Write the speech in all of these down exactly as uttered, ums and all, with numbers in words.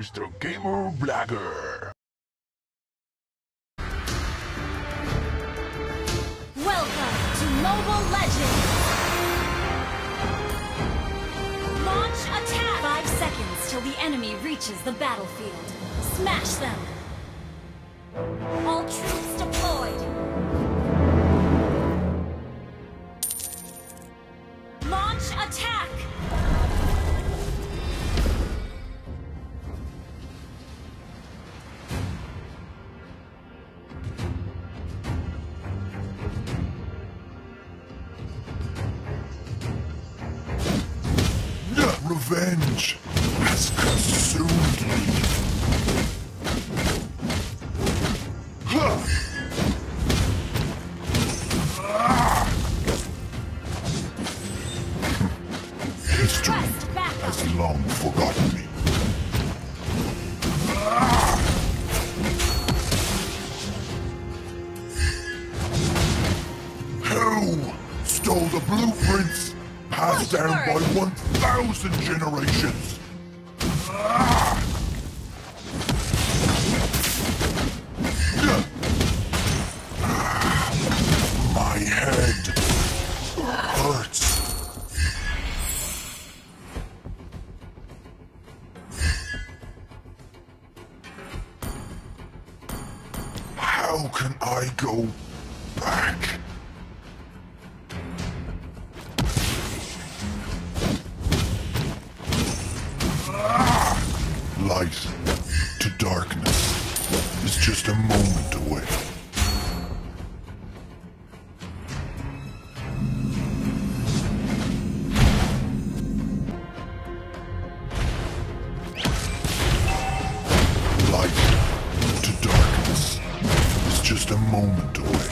Mister Gamer Blagger. Welcome to Mobile Legends! Launch attack! Five seconds till the enemy reaches the battlefield. Smash them! All troops deployed! Launch attack! Revenge has consumed me. Huh. Ah. History has long forgotten me. Ah. Who stole the blueprints? Passed down by one thousand generations! Ah! My head hurts. How can I go back? Light to darkness is just a moment away. Light to darkness is just a moment away.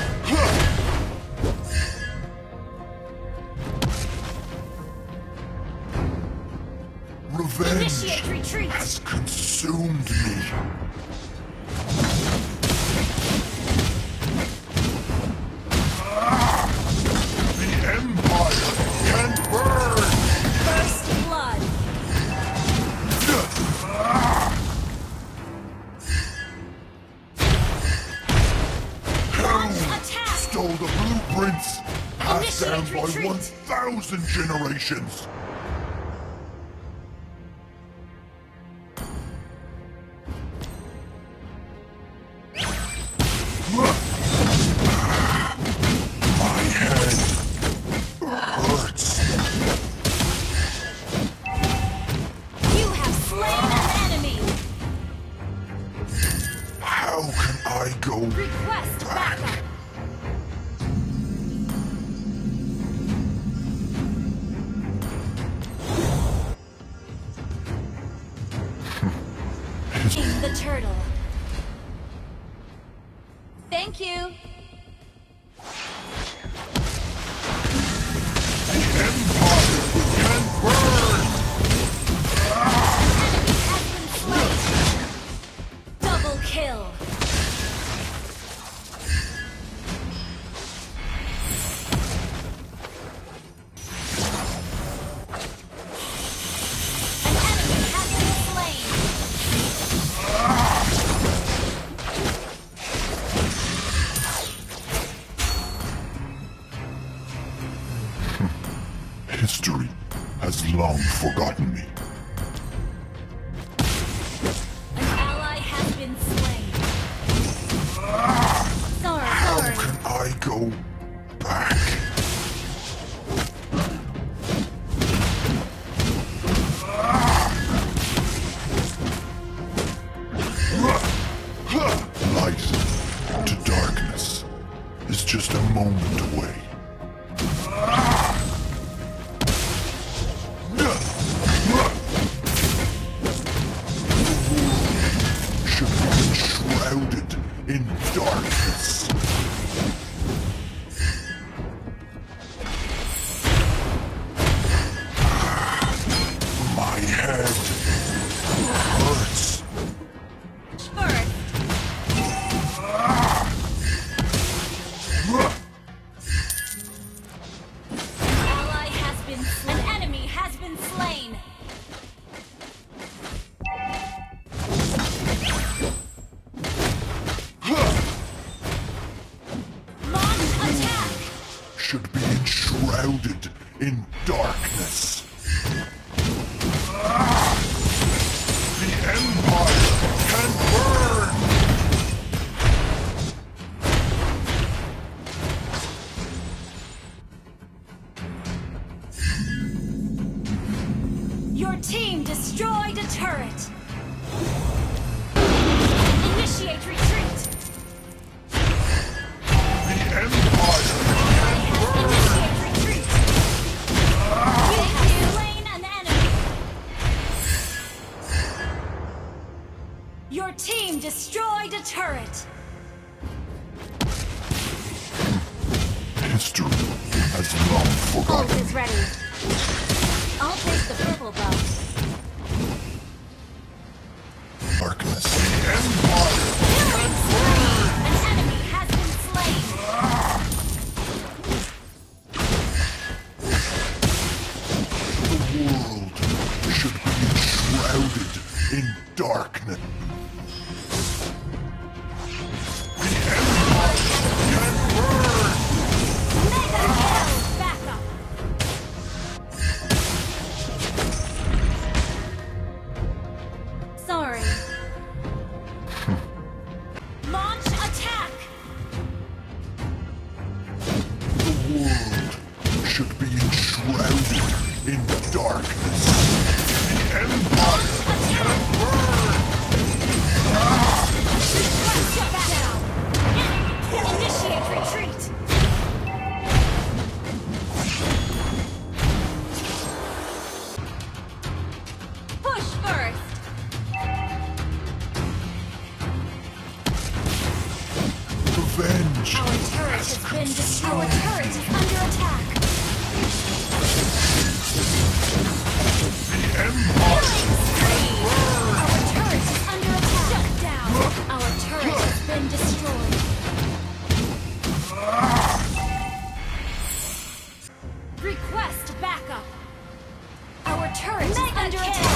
Revenge has consumed me. Ah! The Empire can burn! First blood! Ah! Who stole the blueprints? Passed down by one thousand generations! I go Request back. backup. King the turtle. Thank you. The Empire can burn. Enemy has been slain. Double kill. History has long forgotten me. An ally has been slain. Ah! Sorry, How sorry. can I go back? Light to darkness is just a moment away. Should be enshrouded in darkness. turret. Initiate retreat. The Empire Initiate retreat. We have slain an enemy. Your team destroyed a turret. history has long Ult forgotten. is ready. I'll take the purple buff. Darkness. The Empire. Killing spree! An enemy has been slain. The world should be enshrouded in darkness. The Empire can burn! Mega kill! Back up. Sorry. Launch attack! The world should be enshrouded in darkness. The Empire can burn! Shut down! Initiate retreat! Push first! Revenge! Our turret has been destroyed. Our turret is under attack. The Empire Killing spree! Our turret is under attack. Shut down! Our turret has been destroyed. Request backup. Our turret is under attack.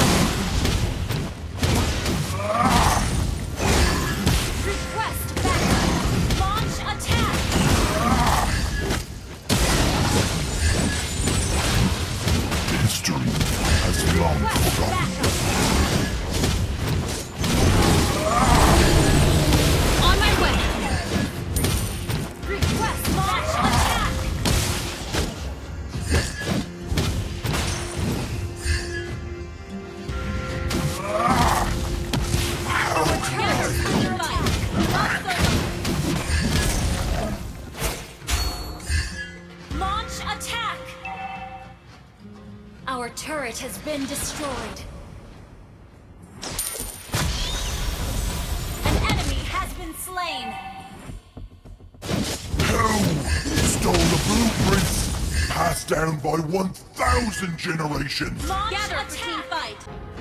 Request backup. Launch attack. history has long Request forgotten. backup. On my way. Request launch attack. Our turret is under attack. Launch attack. Our turret has been destroyed. An enemy has been slain. Who stole the blueprints passed down by one thousand generations? Launch attack. For team fight.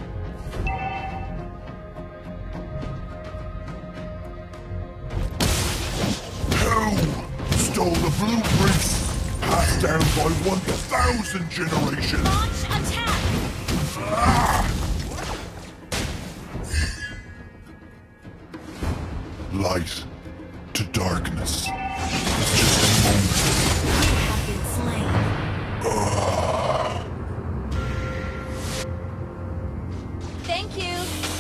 Who stole the blueprints passed down by one thousand generations? Launch attack. Light to darkness. It's just a moment. You have been slain. Thank you.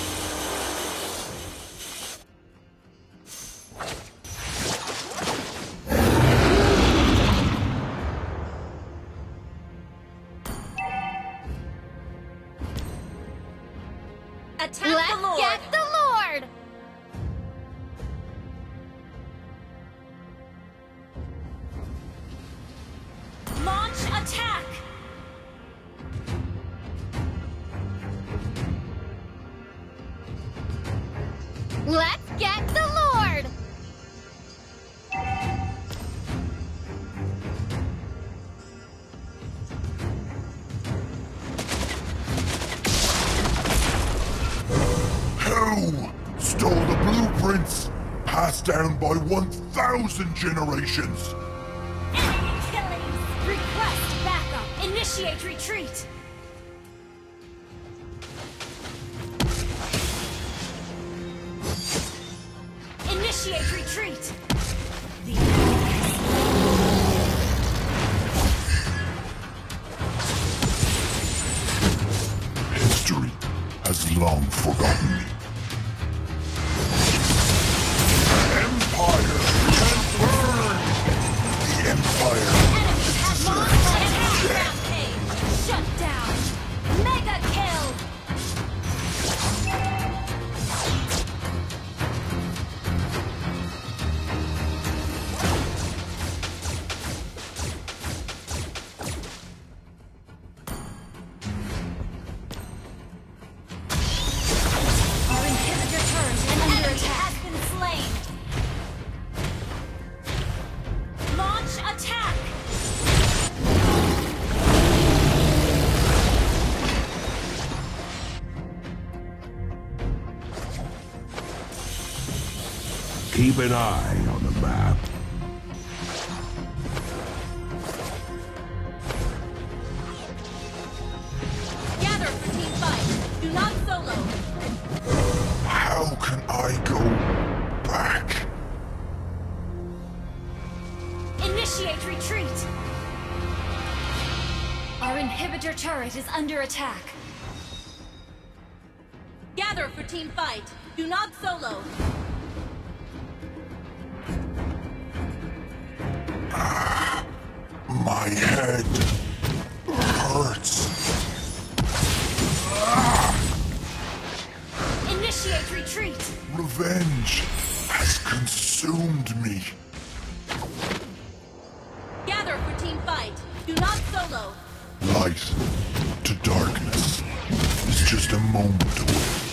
Attack Let's the Lord. get the Lord! Launch attack. Let's get the Lord! Who stole the blueprints passed down by one thousand generations? Enemy killings. Request backup. Initiate retreat. Initiate retreat. The enemy has History has long forgotten me. Empire can burn! The Empire enemy has launched attack. Rampage. Shut down. Mega kill. Keep an eye on the map. Gather for team fight. Do not solo. How can I go back? Initiate retreat. Our inhibitor turret is under attack. Gather for team fight. Do not solo. My head hurts. Initiate retreat. Revenge has consumed me. Gather for team fight. Do not solo. Light to darkness is just a moment away.